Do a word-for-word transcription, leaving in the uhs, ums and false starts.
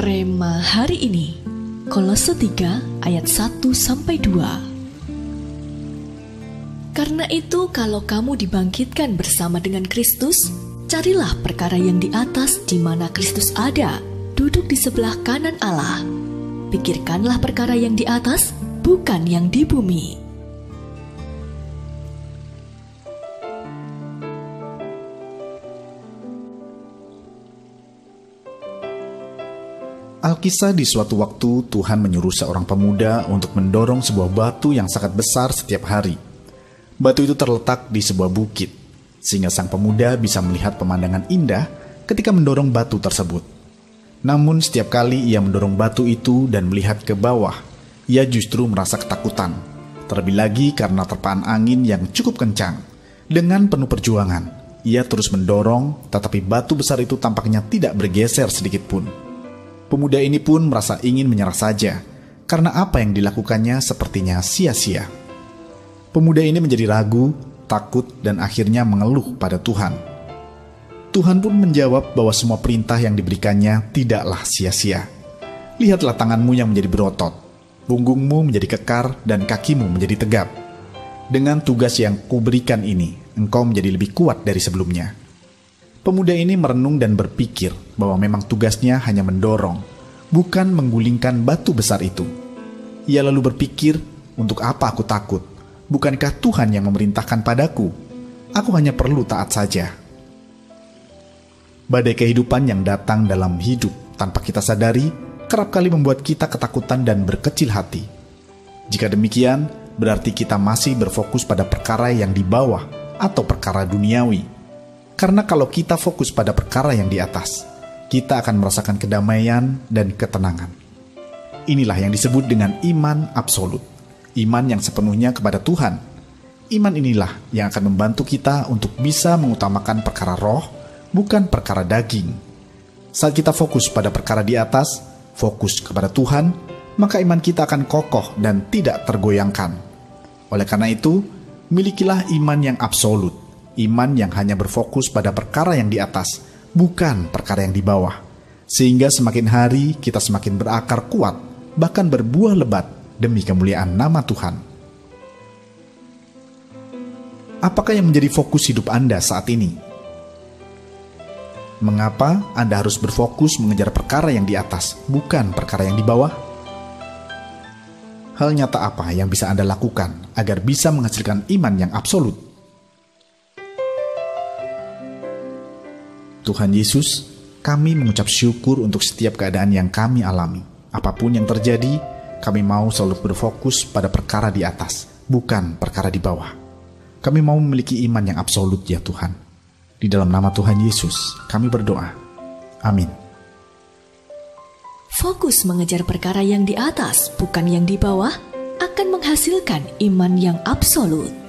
Rema hari ini, Kolose tiga ayat satu sampai dua. Karena itu, kalau kamu dibangkitkan bersama dengan Kristus, carilah perkara yang di atas, di mana Kristus ada, duduk di sebelah kanan Allah. Pikirkanlah perkara yang di atas, bukan yang di bumi. Alkisah, di suatu waktu Tuhan menyuruh seorang pemuda untuk mendorong sebuah batu yang sangat besar setiap hari. Batu itu terletak di sebuah bukit, sehingga sang pemuda bisa melihat pemandangan indah ketika mendorong batu tersebut. Namun setiap kali ia mendorong batu itu dan melihat ke bawah, ia justru merasa ketakutan. Terlebih lagi karena terpaan angin yang cukup kencang. Dengan penuh perjuangan, ia terus mendorong, tetapi batu besar itu tampaknya tidak bergeser sedikit pun. Pemuda ini pun merasa ingin menyerah saja, karena apa yang dilakukannya sepertinya sia-sia. Pemuda ini menjadi ragu, takut, dan akhirnya mengeluh pada Tuhan. Tuhan pun menjawab bahwa semua perintah yang diberikannya tidaklah sia-sia. Lihatlah tanganmu yang menjadi berotot, punggungmu menjadi kekar, dan kakimu menjadi tegap. Dengan tugas yang kuberikan ini, engkau menjadi lebih kuat dari sebelumnya. Pemuda ini merenung dan berpikir bahwa memang tugasnya hanya mendorong, bukan menggulingkan batu besar itu. Ia lalu berpikir, untuk apa aku takut? Bukankah Tuhan yang memerintahkan padaku? Aku hanya perlu taat saja. Badai kehidupan yang datang dalam hidup tanpa kita sadari, kerap kali membuat kita ketakutan dan berkecil hati. Jika demikian, berarti kita masih berfokus pada perkara yang di bawah atau perkara duniawi. Karena kalau kita fokus pada perkara yang di atas, kita akan merasakan kedamaian dan ketenangan. Inilah yang disebut dengan iman absolut, iman yang sepenuhnya kepada Tuhan. Iman inilah yang akan membantu kita untuk bisa mengutamakan perkara roh, bukan perkara daging. Saat kita fokus pada perkara di atas, fokus kepada Tuhan, maka iman kita akan kokoh dan tidak tergoyangkan. Oleh karena itu, milikilah iman yang absolut. Iman yang hanya berfokus pada perkara yang di atas, bukan perkara yang di bawah. Sehingga semakin hari kita semakin berakar kuat, bahkan berbuah lebat demi kemuliaan nama Tuhan. Apakah yang menjadi fokus hidup Anda saat ini? Mengapa Anda harus berfokus mengejar perkara yang di atas, bukan perkara yang di bawah? Hal nyata apa yang bisa Anda lakukan agar bisa menghasilkan iman yang absolut? Tuhan Yesus, kami mengucap syukur untuk setiap keadaan yang kami alami. Apapun yang terjadi, kami mau selalu berfokus pada perkara di atas, bukan perkara di bawah. Kami mau memiliki iman yang absolut ya Tuhan. Di dalam nama Tuhan Yesus, kami berdoa. Amin. Fokus mengejar perkara yang di atas, bukan yang di bawah, akan menghasilkan iman yang absolut.